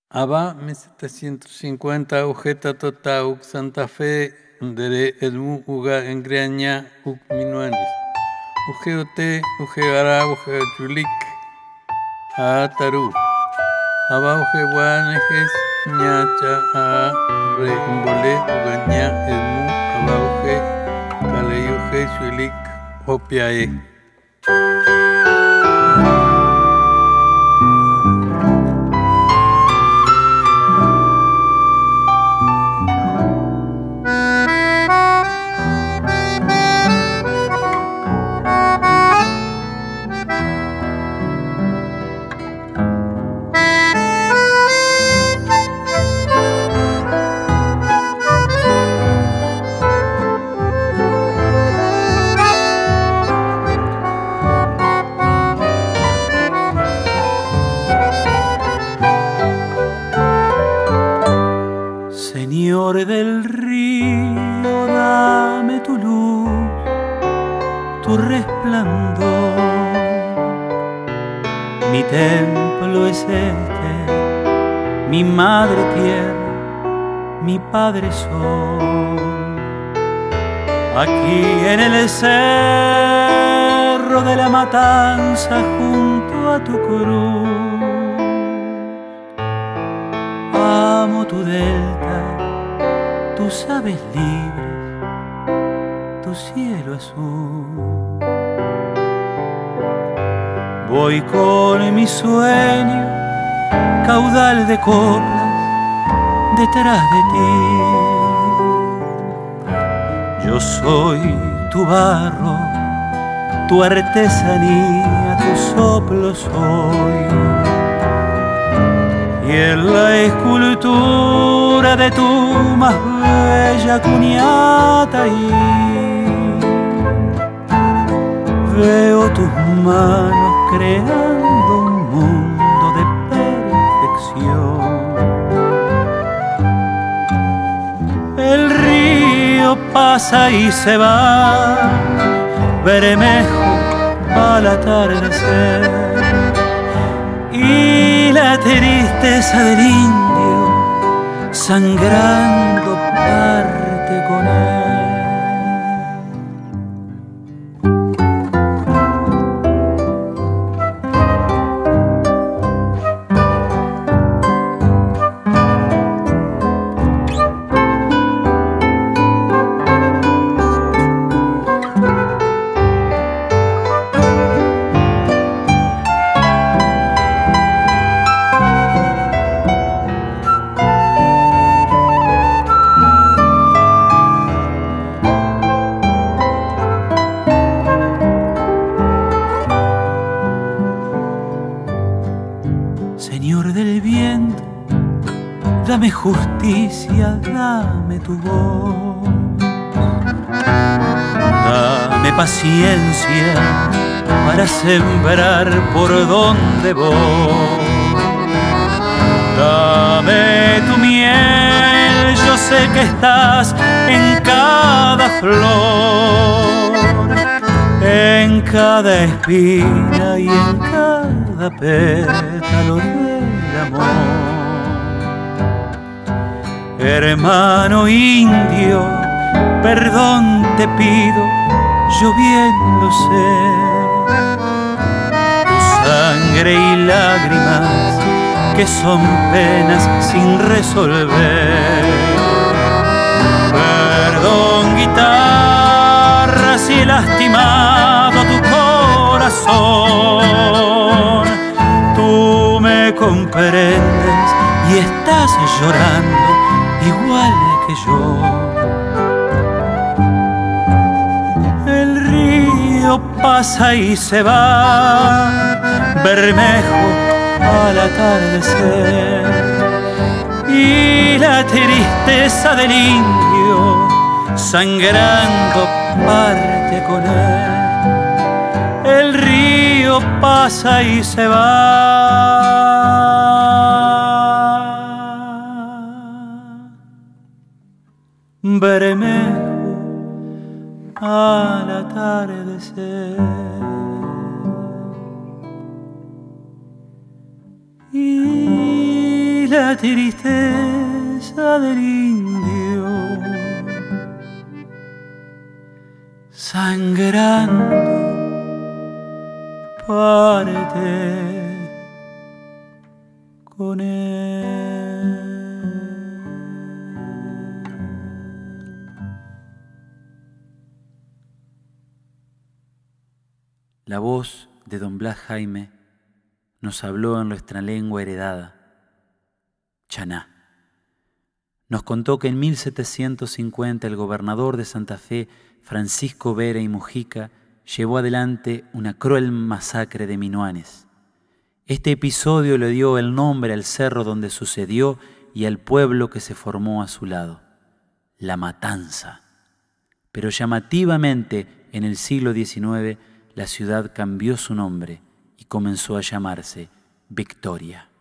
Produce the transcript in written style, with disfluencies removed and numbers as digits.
Aba 1750 ujeta tota uk Santa Fe dere edmu uga engreaña uk minuanis. Ujeote ujegara ujechulik a taru. Aba ujeguanejes ñacha a re umbole ugaña edmu aba uje kaleyuje chulik opiae. Señor del río, dame tu luz, tu resplandor. Mi templo es este, mi madre tierra, mi padre sol. Aquí en el cerro de la matanza, junto a tu cruz, amo tu delta, tus aves libres, tu cielo azul. Voy con mi sueño, caudal de coplas, detrás de ti. Yo soy tu barro, tu artesanía, tu soplo soy. Y en la escultura de tu más bella cuñata veo tus manos creando un mundo de perfección. El río pasa y se va, Bermejo al atardecer, y la tristeza del indio sangrando parte con él. Señor del viento, dame justicia, dame tu voz. Dame paciencia para sembrar por donde voy. Dame tu miel, yo sé que estás en cada flor, en cada espina y en cada pétalo del amor. Hermano indio, perdón te pido, yo bien lo sé. Tu sangre y lágrimas que son penas sin resolver. Perdón guitarra si he lastimado tu corazón. Tú me comprendes y estás llorando igual que yo. El río pasa y se va, Bermejo al atardecer, y la tristeza del indio sangrando parte con él. El río pasa y se va, Bermejo al atardecer, y la tristeza del indio, sangrando parte con él. La voz de don Blas Jaime nos habló en nuestra lengua heredada, chaná. Nos contó que en 1750 el gobernador de Santa Fe, Francisco Vera y Mujica, llevó adelante una cruel masacre de minuanes. Este episodio le dio el nombre al cerro donde sucedió y al pueblo que se formó a su lado, La Matanza. Pero llamativamente, en el siglo XIX, la ciudad cambió su nombre y comenzó a llamarse Victoria.